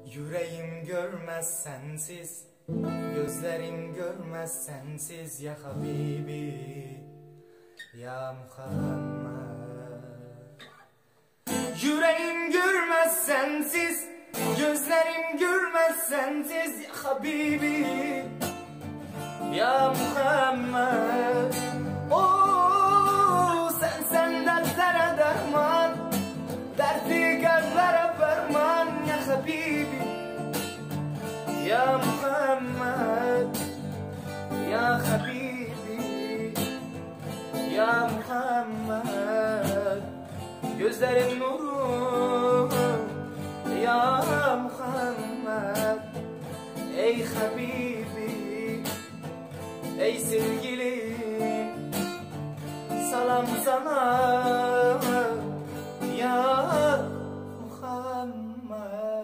Yüreğim görmez sensiz, gözlerim görmez sensiz. Ya Habibi, ya Muhammed. Yüreğim görmez sensiz, gözlerim görmez sensiz. Ya Habibi, ya Muhammed. Oh, sen dertlere derman, dertli kalplere ferman. Ya Habibi, ya Muhammed. Ya Habibi, ya Muhammed. Gözlerin nuru, ya Muhammed. Ey Habibi, ey sevgilim, salam sana, ya Muhammed.